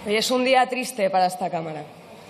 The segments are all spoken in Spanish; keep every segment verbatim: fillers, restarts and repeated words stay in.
Hoy es un día triste para esta Cámara.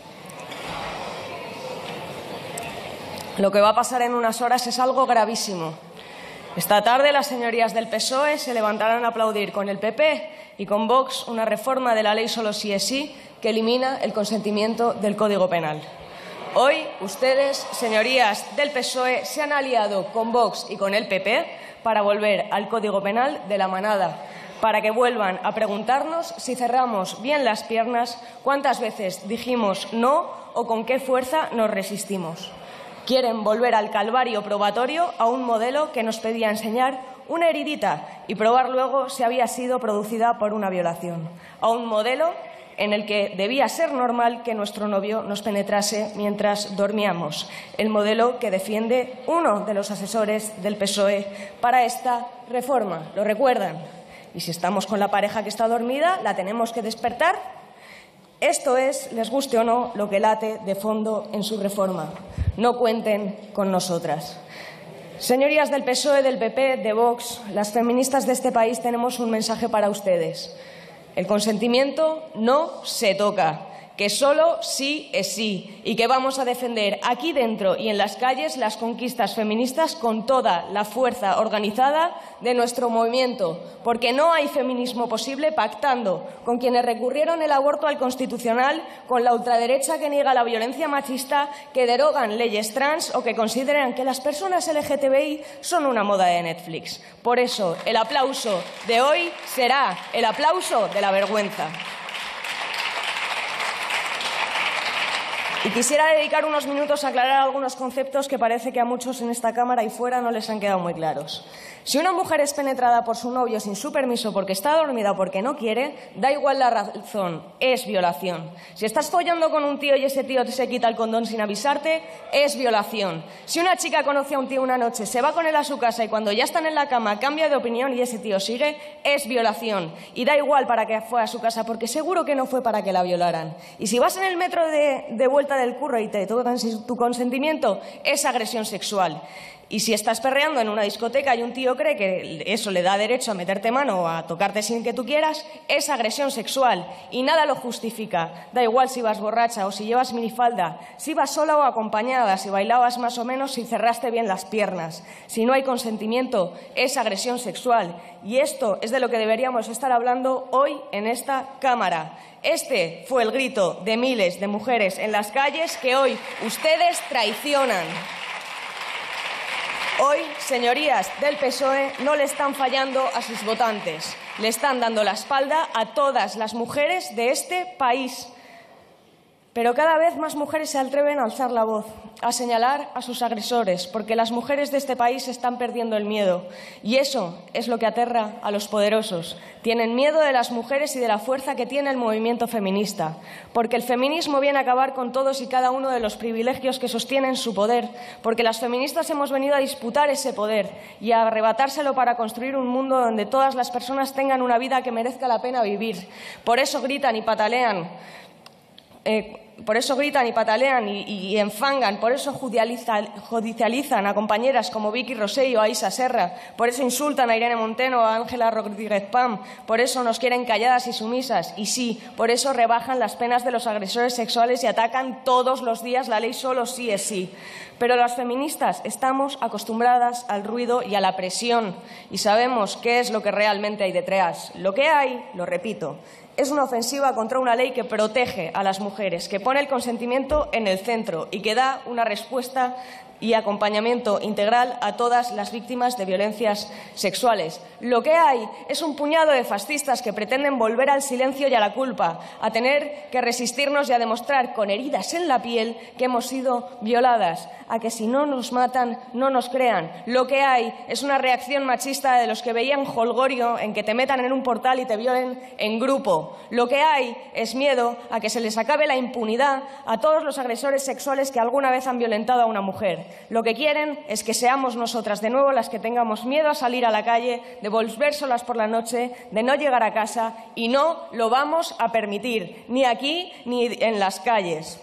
Lo que va a pasar en unas horas es algo gravísimo. Esta tarde las señorías del P S O E se levantarán a aplaudir con el P P y con Vox una reforma de la ley solo sí es sí que elimina el consentimiento del Código Penal. Hoy ustedes, señorías del P S O E, se han aliado con Vox y con el P P para volver al Código Penal de la manada, para que vuelvan a preguntarnos si cerramos bien las piernas, cuántas veces dijimos no o con qué fuerza nos resistimos. Quieren volver al calvario probatorio, a un modelo que nos pedía enseñar una heridita y probar luego si había sido producida por una violación. A un modelo en el que debía ser normal que nuestro novio nos penetrase mientras dormíamos. El modelo que defiende uno de los asesores del P S O E para esta reforma. ¿Lo recuerdan? Y si estamos con la pareja que está dormida, ¿la tenemos que despertar? Esto es, les guste o no, lo que late de fondo en su reforma. No cuenten con nosotras. Señorías del P S O E, del P P, de Vox, las feministas de este país tenemos un mensaje para ustedes. El consentimiento no se toca, que solo sí es sí y que vamos a defender aquí dentro y en las calles las conquistas feministas con toda la fuerza organizada de nuestro movimiento, porque no hay feminismo posible pactando con quienes recurrieron el aborto al Constitucional, con la ultraderecha que niega la violencia machista, que derogan leyes trans o que consideran que las personas L G T B I son una moda de Netflix. Por eso, el aplauso de hoy será el aplauso de la vergüenza. Y quisiera dedicar unos minutos a aclarar algunos conceptos que parece que a muchos en esta Cámara y fuera no les han quedado muy claros. Si una mujer es penetrada por su novio sin su permiso porque está dormida o porque no quiere, da igual la razón, es violación. Si estás follando con un tío y ese tío se quita el condón sin avisarte, es violación. Si una chica conoce a un tío una noche, se va con él a su casa y cuando ya están en la cama cambia de opinión y ese tío sigue, es violación. Y da igual para qué fue a su casa porque seguro que no fue para que la violaran. Y si vas en el metro de, de vuelta del curro y te tocan tu consentimiento, es agresión sexual. Y si estás perreando en una discoteca y un tío cree que eso le da derecho a meterte mano o a tocarte sin que tú quieras, es agresión sexual y nada lo justifica. Da igual si vas borracha o si llevas minifalda, si vas sola o acompañada, si bailabas más o menos, si cerraste bien las piernas. Si no hay consentimiento, es agresión sexual. Y esto es de lo que deberíamos estar hablando hoy en esta Cámara. Este fue el grito de miles de mujeres en las calles que hoy ustedes traicionan. Hoy, señorías del P S O E, no le están fallando a sus votantes, le están dando la espalda a todas las mujeres de este país. Pero cada vez más mujeres se atreven a alzar la voz, a señalar a sus agresores, porque las mujeres de este país están perdiendo el miedo. Y eso es lo que aterra a los poderosos. Tienen miedo de las mujeres y de la fuerza que tiene el movimiento feminista, porque el feminismo viene a acabar con todos y cada uno de los privilegios que sostienen su poder, porque las feministas hemos venido a disputar ese poder y a arrebatárselo para construir un mundo donde todas las personas tengan una vida que merezca la pena vivir. Por eso gritan y patalean. Eh, por eso gritan y patalean y, y, y enfangan, por eso judicializan, judicializan a compañeras como Vicky Rosell o a Isa Serra, por eso insultan a Irene Montero o a Ángela Rodríguez Pam, por eso nos quieren calladas y sumisas y sí, por eso rebajan las penas de los agresores sexuales y atacan todos los días la ley solo sí es sí. Pero las feministas estamos acostumbradas al ruido y a la presión y sabemos qué es lo que realmente hay detrás. Lo que hay, lo repito, es una ofensiva contra una ley que protege a las mujeres, que pone el consentimiento en el centro y que da una respuesta y acompañamiento integral a todas las víctimas de violencias sexuales. Lo que hay es un puñado de fascistas que pretenden volver al silencio y a la culpa, a tener que resistirnos y a demostrar con heridas en la piel que hemos sido violadas, a que si no nos matan, no nos crean. Lo que hay es una reacción machista de los que veían jolgorio en que te metan en un portal y te violen en grupo. Lo que hay es miedo a que se les acabe la impunidad a todos los agresores sexuales que alguna vez han violentado a una mujer. Lo que quieren es que seamos nosotras de nuevo las que tengamos miedo a salir a la calle, de volver solas por la noche, de no llegar a casa, y no lo vamos a permitir, ni aquí ni en las calles.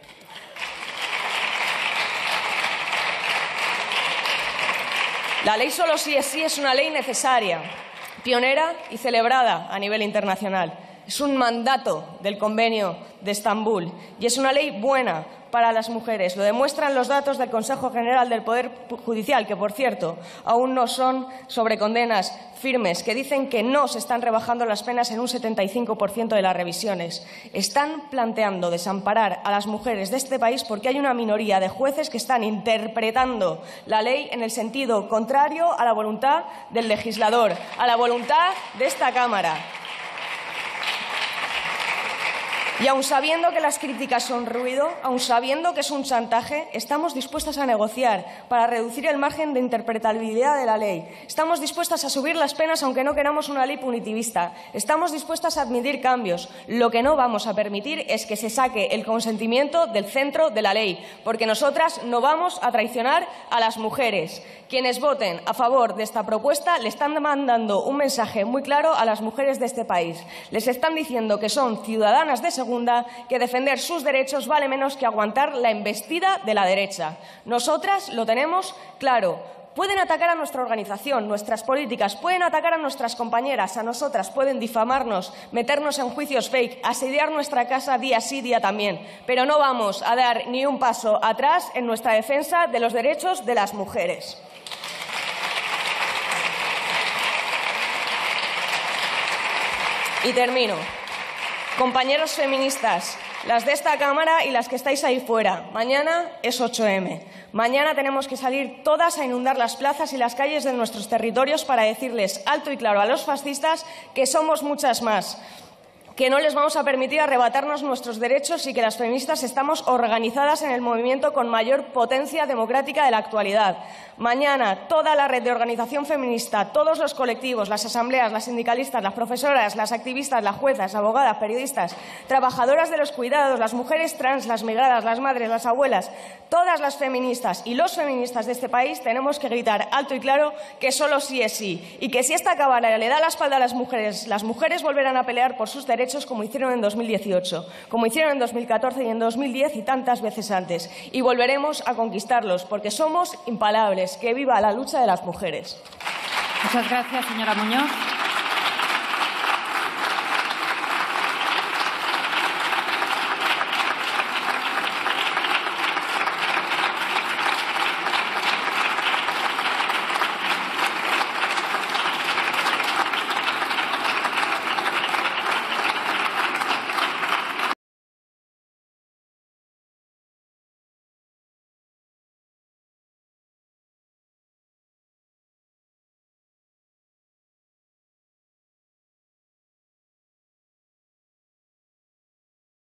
La ley solo sí es sí es una ley necesaria, pionera y celebrada a nivel internacional. Es un mandato del Convenio de Estambul y es una ley buena para las mujeres. Lo demuestran los datos del Consejo General del Poder Judicial, que, por cierto, aún no son sobre condenas firmes, que dicen que no se están rebajando las penas en un setenta y cinco por ciento de las revisiones. Están planteando desamparar a las mujeres de este país porque hay una minoría de jueces que están interpretando la ley en el sentido contrario a la voluntad del legislador, a la voluntad de esta Cámara. Y aun sabiendo que las críticas son ruido, aun sabiendo que es un chantaje, estamos dispuestas a negociar para reducir el margen de interpretabilidad de la ley. Estamos dispuestas a subir las penas aunque no queramos una ley punitivista. Estamos dispuestas a admitir cambios. Lo que no vamos a permitir es que se saque el consentimiento del centro de la ley, porque nosotras no vamos a traicionar a las mujeres. Quienes voten a favor de esta propuesta le están mandando un mensaje muy claro a las mujeres de este país. Les están diciendo que son ciudadanas de segunda, que defender sus derechos vale menos que aguantar la embestida de la derecha. Nosotras lo tenemos claro. Pueden atacar a nuestra organización, nuestras políticas, pueden atacar a nuestras compañeras, a nosotras, pueden difamarnos, meternos en juicios fake, asediar nuestra casa día sí, día también. Pero no vamos a dar ni un paso atrás en nuestra defensa de los derechos de las mujeres. Y termino. Compañeros feministas, las de esta Cámara y las que estáis ahí fuera, mañana es ocho eme. Mañana tenemos que salir todas a inundar las plazas y las calles de nuestros territorios para decirles alto y claro a los fascistas que somos muchas más, que no les vamos a permitir arrebatarnos nuestros derechos y que las feministas estamos organizadas en el movimiento con mayor potencia democrática de la actualidad. Mañana, toda la red de organización feminista, todos los colectivos, las asambleas, las sindicalistas, las profesoras, las activistas, las juezas, abogadas, periodistas, trabajadoras de los cuidados, las mujeres trans, las migradas, las madres, las abuelas, todas las feministas y los feministas de este país tenemos que gritar alto y claro que solo sí es sí y que si esta Cámara le da la espalda a las mujeres, las mujeres volverán a pelear por sus derechos como hicieron en dos mil dieciocho, como hicieron en dos mil catorce y en dos mil diez y tantas veces antes. Y volveremos a conquistarlos porque somos imparables. ¡Que viva la lucha de las mujeres! Muchas gracias, señora Muñoz.